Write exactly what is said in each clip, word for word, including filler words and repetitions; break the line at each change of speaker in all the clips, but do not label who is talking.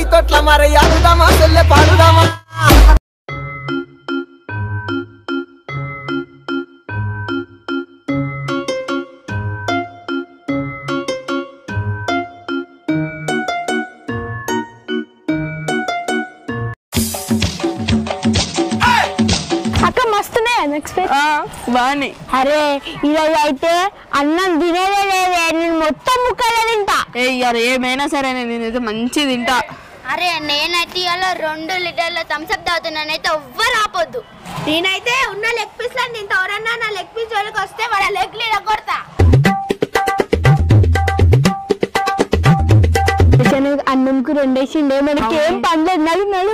తొట్ల మరి ఆడుదామా చెల్లె పాడుదామా
బాగున్నాయి.
అరే ఈరోజు అయితే అన్నం తినేదే లేదే, నేను మొత్తం ముక్కలే తింటా.
ఏ ఇయాల ఏమైనా సరే నేనైతే మంచి తింటా.
అరే నేనైతే ఇవాళ రెండు లీటర్ల థమ్స్అప్ తాగుతున్నానైతే ఎవ్వరు ఆపొద్దు.
నేనైతే ఉన్న లెగ్ పీస్ లని తింటా. ఎవరన్నా నా లెగ్ పీస్ జోలికి వస్తే వాళ్ళ లెగ్ లీడ కొడతా. అన్నంకు రెండేసిండే మనకి ఏం పనిలేదు. నడు నడు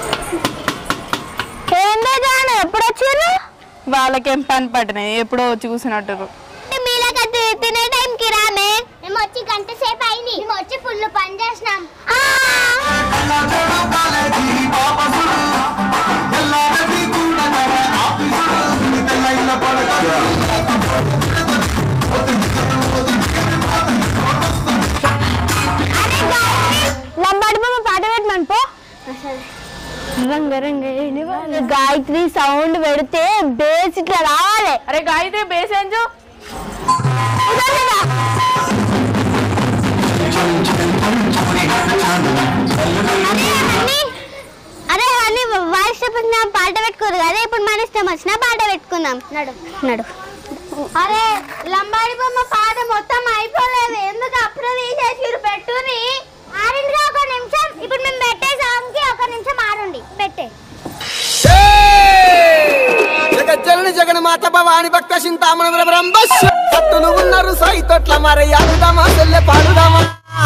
ఏందే జాను ఎప్పుడు వచ్చాను?
వాళ్ళకేం పని పట్టినాయి, ఎప్పుడో వచ్చి కూర్చున్నట్టు.
మీలకి తినే టైంకి రామే. మేము వచ్చి గంట సేపు అయింది. మేము వచ్చి ఫుల్ పని చేసినాం.
లంబాడి బొమ్మ పాట పెట్టమని పో. గాయత్రి సౌండ్ పెడితే బేస్ ఇట్లా రావాలి.
అరే గాయత్రి బేస్ ఏంచు.
అరే అని వాళ్ళ ఇష్టం పాట పెట్టుకోరు కదా, ఇప్పుడు మన ఇష్టం వచ్చిన పాట పెట్టుకుందాం. నడు నడు. అరే లంబాడి బొమ్మ పాట మొత్తం అయిపోలేదు, ఎందుకు అప్పుడే తీసేసి పెట్టుని. ఆరింటిగా ఒక నిమిషం. ఇప్పుడు మేము పెట్టే సాంగ్ కి ఒక నిమిషం ఆడండి. పెట్టే
జగజ్జనని జగన్మాత భవాని భక్త చింతామణ బ్రహ్మను ఉన్నారు సాయి తొట్ల మరి ఆడుదామా చెల్లె పాడుదామా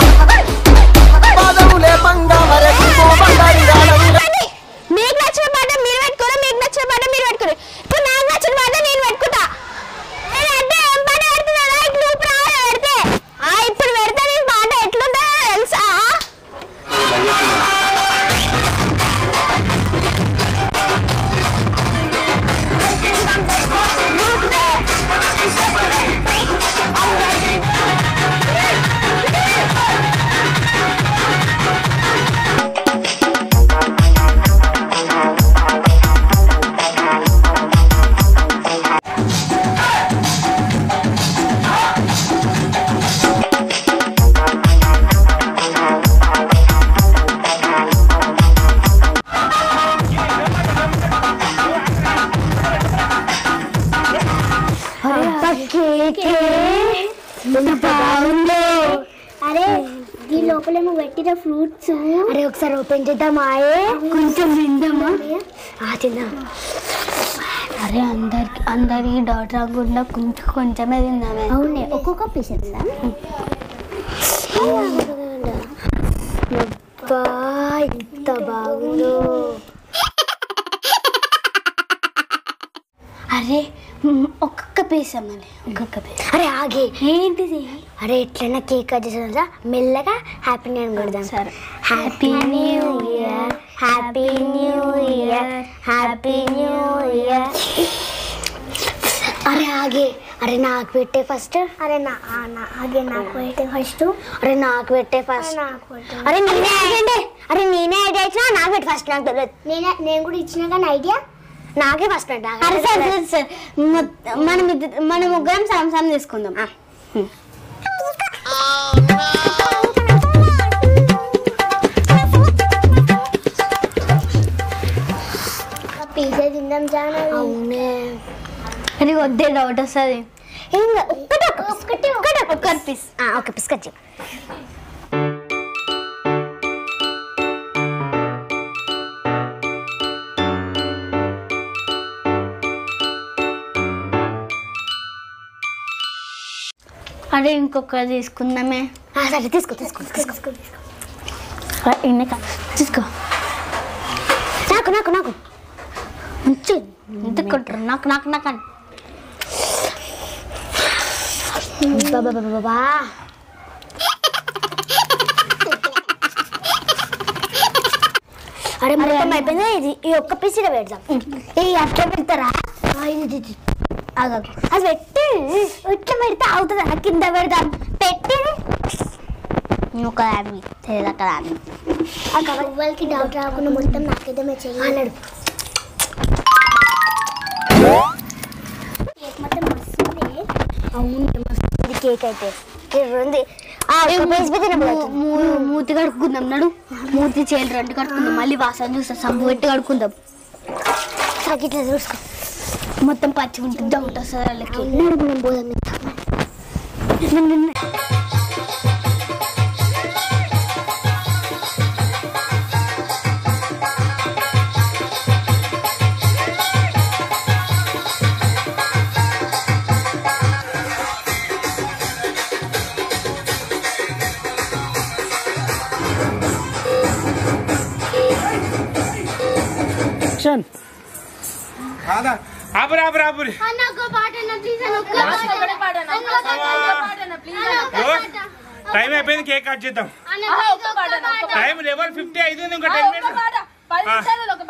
పాదములే పంగా మరే
మీకు నచ్చిన పాట మీరు పెట్టుకోరు, మీకు నచ్చిన పాట మీరు పెట్టుకోరు. ఇప్పుడు నాకు నచ్చిన పాట నేను పెట్టుకుంటా. పెడితే ఇప్పుడు పెడితే నీ పాట ఎట్లుందో తెలుసా?
అరే ఈ లోపలేమో పెట్టిన ఫ్రూట్స్.
అరే ఒకసారి ఓపెన్ చేద్దామా? కొంచెం తిందామా? తిందాం. అరే అందరికి అందరికి డౌట్ రాకుండా కొంచెం కొంచెమే తిందామే.
అవునే ఒక్కొక్క పీస్ తిందాం.
ఎంత బాగుందో. అరే ఒక్కొక్క పీస్ అమ్మాలి, ఒక్కొక్క పీస్. అరే ఆగే ఏంటిది? అరే ఎట్లైనా కేక్ కట్ చేసా మెల్లగా హ్యాపీ న్యూ ఇయర్ కొడదాం. సరే happy new year, happy new year, happy new year. అరే ఆగే. అరే నాకు పెట్టే ఫస్ట్.
అరే నా ఆగే నాకు పెట్టే ఫస్ట్.
అరే నాకు పెట్టే ఫస్ట్. అరే నేనే ఆగండి. అరే నేనే ఐడియా ఇచ్చినా నాకు పెట్టి ఫస్ట్. నాకు తెలియదు.
నేనే నేను కూడా ఇచ్చినా కానీ ఐడియా
నాకే ఫస్ట్ అంట. అరే సార్ సార్ మనం మనం ముగ్గురం సమ్ సమ్ తీసుకుందాం.
పిజ్జా తిందాం చాలా.
అవునే అని వద్దే డౌట్ వస్తుంది. ఒక్కటి ఒక్కటి ఒక్కటి ఒక్కటి పీస్. Okay piece cut. అరే ఇంకొక తీసుకుందామే. సరే తీసుకో తీసుకో తీసుకో తీసుకో తీసుకో. నాకు నాకు నాకు మంచి ఎందుకుంటారు నాకు నాకు నాకు బాబా. అరే మొత్తం అయిపోయిందా? ఇది ఈ ఒక్క పీస్ ఇలా పెడదాం. ఏ అట్లా పెడతారా? ఇది అది పెట్టి ఇట్లా పెడితే అవుతుందా? కింద పెడదాం. పెట్టి ఒక దాన్ని తెలియదు అక్కడ ఆ కవ్వలకి డౌట్ రాకుండా మొత్తం నాకేదమే చెయ్యాలడు. కేక్ మొత్తం మస్తుంది. అవును మస్తుంది కేక్ అయితే ఉంది. మూతి కడుక్కుందాం నడు. మూతి చేయాలి రెండు కడుక్కుందాం. మళ్ళీ వాసన చూస్తా సబ్బు పెట్టి కడుక్కుందాం. ఇట్లా చూసుకో మొత్తం పచ్చి ఉంటుంది డౌట్ వస్తుంది వాళ్ళకి. మనం పోదాం.
ఆపురి ఆపురి ఆపురి టైం అయిపోయింది. కేక్ కట్ చేద్దాం. టైం లెవెల్ ఫిఫ్టీ ఐదు ఇంకా టెన్ మినిట్స్.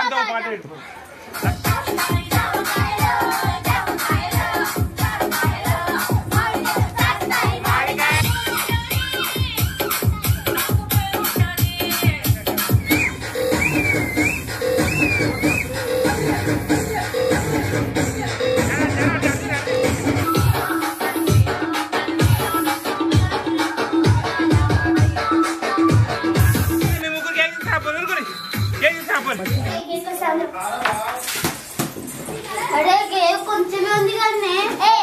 అరే కేక్ కొంచెమే ఉంది కానీ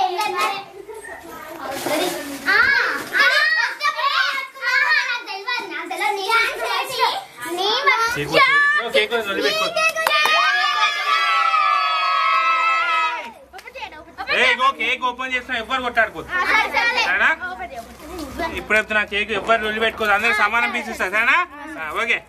కేక్ ఓపెన్ చేసిన ఎవ్వరు కొట్టాడుకోదు సరేనా? ఇప్పుడు చెప్తున్నా కేక్ ఎవ్వరు లొల్లి పెట్టుకోదు. అందరూ సమానం పీస్ ఇస్తారు సరేనా? ఓకే.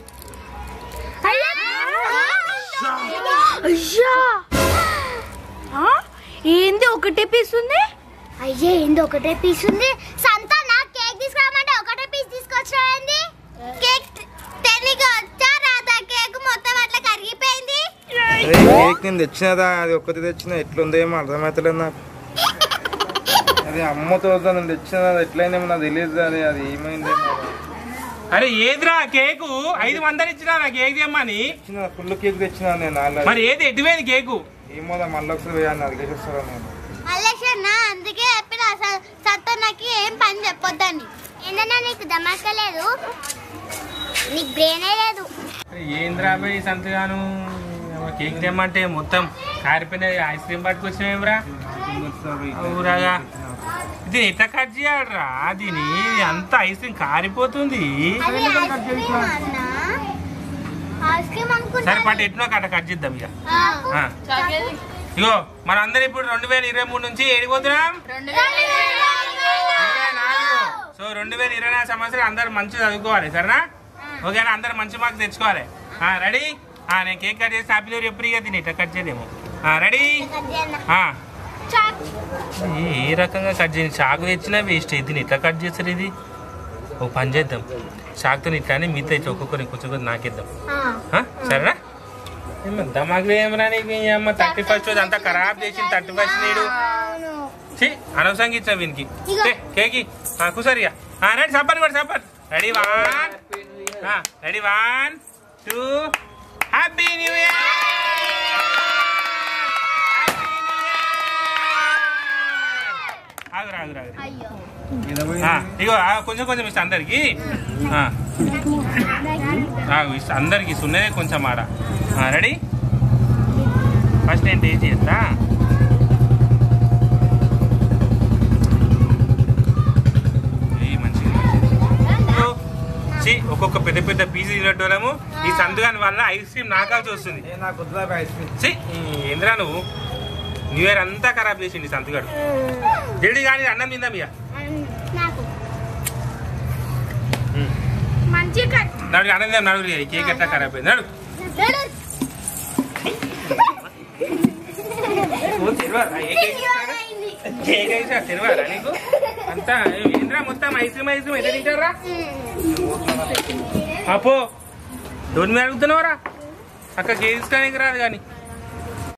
ఏంది ఒకటే పీస్ ఉంది?
అయ్యే ఏంది ఒకటే పీస్ ఉంది. సంతాన కేక్ తీసుకురామంటే ఒకటే పీస్ తీసుకొచ్చాయండి. కేక్ తెలియగా వచ్చా రాదా? కేక్ మొత్తం అట్లా కరిగిపోయింది.
కేక్ నేను తెచ్చినదా? అది ఒక్కటి తెచ్చిన ఎట్లుందో ఏమో అర్థమవుతలేదు నాకు. అది అమ్మతో నేను తెచ్చినదా ఎట్లయిందేమో నాకు తెలియదు. అది అది ఏమైందేమో.
అరే ఏదిరా కేకు ఐదు వందలు ఇచ్చినా నా కేక్ తెమ్మని.
ఫుల్ కేక్ తెచ్చినా నేను.
మరి ఏది ఎటువేది కేకు?
ఏమో మళ్ళీ ఒకసారి వేయాలి అడిగేస్తారా నేను.
అందుకే చెప్పిన సత్తన్నకి ఏం పని చెప్పొద్దని. ఏంటన్నా నీకు దమాకలేదు, నీకు బ్రెయినే లేదు.
ఏంద్రా బాయ్ సంతగాను కేక్ తెమ్మంటే మొత్తం కారిపోయిన ఐస్ క్రీమ్ పట్టుకొచ్చినావేమ్రా? ఊరాగా ఇది ఎట్లా కట్ చేయాలరా? దీని అంత ఐస్ క్రీమ్ కారిపోతుంది. సరే పట్టు ఎట్నో కట్ట కట్ చేద్దాం ఇక. ఇగో మన అందరు ఇప్పుడు రెండు వేల ఇరవై మూడు నుంచి ఏడిపోతున్నాం ఇరవై నాలుగు. సో రెండు వేల ఇరవై నాలుగు సంవత్సరం అందరు మంచిగా చదువుకోవాలి సరేనా? ఓకేనా? అందరు మంచి మార్క్స్ తెచ్చుకోవాలి. రెడీ? నేను కేక్ కట్ చేసి హ్యాపీ న్యూ ఇయర్ ఎప్పుడు ఇక తిని ఇట్లా కట్ చేయలేము. రెడీ? ఏ రకంగా కట్ చేయండి. చాకు తెచ్చినా వేస్ట్ అవుతుంది. ఇట్లా కట్ చేస్తారు. ఇది ఓ పని చేద్దాం, చాకుతో ఇట్లానే మిగతా ఇట్లా ఒక్కొక్కరి కొంచెం కొంచెం నాకేద్దాం సరేనా? దమాకులు ఏమరా నీకు? అమ్మ థర్టీ ఫస్ట్ రోజు అంతా ఖరాబ్ చేసింది. థర్టీ ఫస్ట్ నీడు అనవసరంగా ఇచ్చిన వీనికి కేకి కూసరిగా. రెడీ? సపర్ కూడా సపర్. Ready? One ready one two happy new year. ఆగురా ఆగురా ఇగో కొంచెం కొంచెం ఇస్తా అందరికి. ఇస్తా అందరికి సున్నదే కొంచెం ఆడ. రెడీ? ఫస్ట్ నేను టేస్ట్ చేస్తా. మంచిగా ఒక్కొక్క పెద్ద పెద్ద పీసు తినటోళ్ళము ఈ సందుగాని వల్ల ఐస్ క్రీమ్ నాకాల్సి వస్తుంది. ఏంద్రా నువ్వు న్యూ ఇయర్ అంతా ఖరాబ్ చేసింది సంతుగాడు. జల్దీ కానీ అన్నం తిందాం ఇక. నడు అన్నం తిందాం. నడు కేక్ ఎట్లా ఖరాబ్ అయింది. నడు తెరవారా నీకు అంతా? ఏంద్రా మొత్తం ఐస్ క్రీమ్ ఐస్ క్రీమ్ ఎట్లా తింటారా? అపో డోన్ మీద అడుగుతున్నావురా? అక్క కేక్ తీసుకోడానికి రాదు కానీ